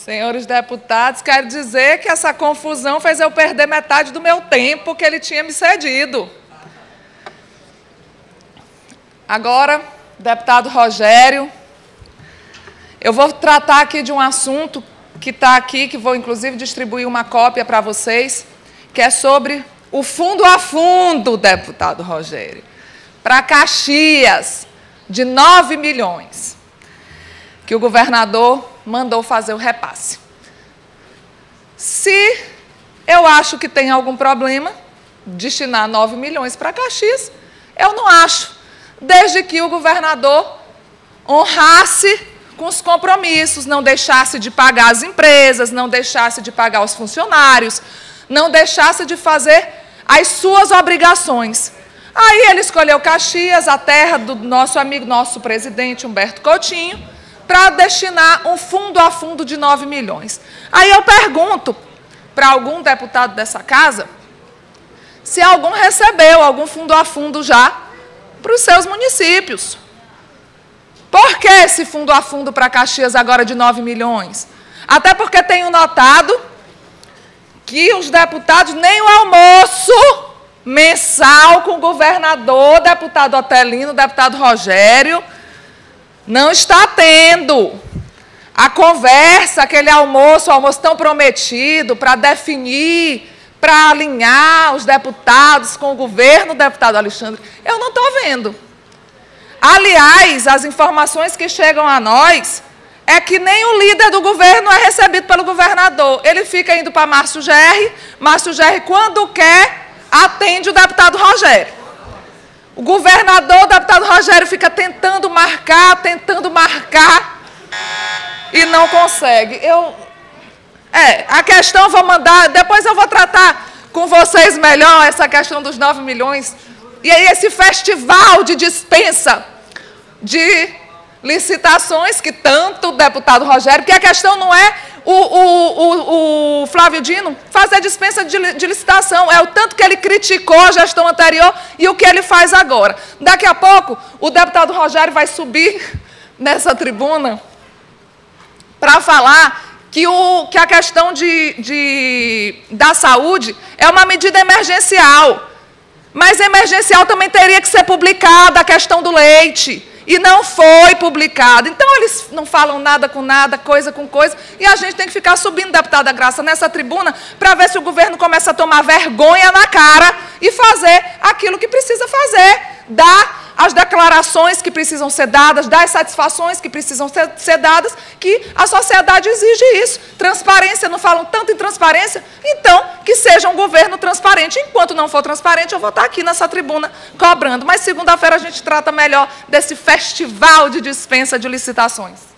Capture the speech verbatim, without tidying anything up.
Senhores deputados, quero dizer que essa confusão fez eu perder metade do meu tempo que ele tinha me cedido. Agora, deputado Rogério, eu vou tratar aqui de um assunto que está aqui, que vou inclusive distribuir uma cópia para vocês, que é sobre o fundo a fundo, deputado Rogério, para Caxias, de nove milhões, que o governador mandou fazer o repasse. Se eu acho que tem algum problema destinar nove milhões para Caxias, eu não acho, desde que o governador honrasse com os compromissos, não deixasse de pagar as empresas, não deixasse de pagar os funcionários, não deixasse de fazer as suas obrigações. Aí ele escolheu Caxias, a terra do nosso amigo, nosso presidente Humberto Coutinho, para destinar um fundo a fundo de nove milhões. Aí eu pergunto para algum deputado dessa casa se algum recebeu algum fundo a fundo já para os seus municípios. Por que esse fundo a fundo para Caxias agora de nove milhões? Até porque tenho notado que os deputados nem o almoço mensal com o governador, deputado Otelino, deputado Rogério, não está tendo. A conversa, aquele almoço, o almoço tão prometido para definir, para alinhar os deputados com o governo, deputado Alexandre, eu não estou vendo. Aliás, as informações que chegam a nós é que nem o líder do governo é recebido pelo governador. Ele fica indo para Márcio Gerri, Márcio Gerri, quando quer, atende o deputado Rogério. O governador, o deputado Rogério, fica tentando marcar, tentando marcar e não consegue. Eu, é, a questão eu vou mandar, depois eu vou tratar com vocês melhor essa questão dos nove milhões. E aí esse festival de dispensa de licitações, que tanto o deputado Rogério, porque a questão não é o, o, o, o Flávio Dino fazer dispensa de, de licitação, é o tanto que ele criticou a gestão anterior e o que ele faz agora. Daqui a pouco, o deputado Rogério vai subir nessa tribuna para falar que, o, que a questão de, de, da saúde é uma medida emergencial. Mas emergencial também teria que ser publicada a questão do leite. E não foi publicado. Então, eles não falam nada com nada, coisa com coisa, e a gente tem que ficar subindo, deputada Graça, nessa tribuna, para ver se o governo começa a tomar vergonha na cara e fazer aquilo que precisa fazer, dar as declarações que precisam ser dadas, dar as satisfações que precisam ser, ser dadas, que a sociedade exige isso. Transparência, não falam tanto em transparência? Então, que seja um governo transparente. Enquanto não for transparente, eu vou estar aqui nessa tribuna cobrando. Mas segunda-feira a gente trata melhor desse festival de dispensa de licitações.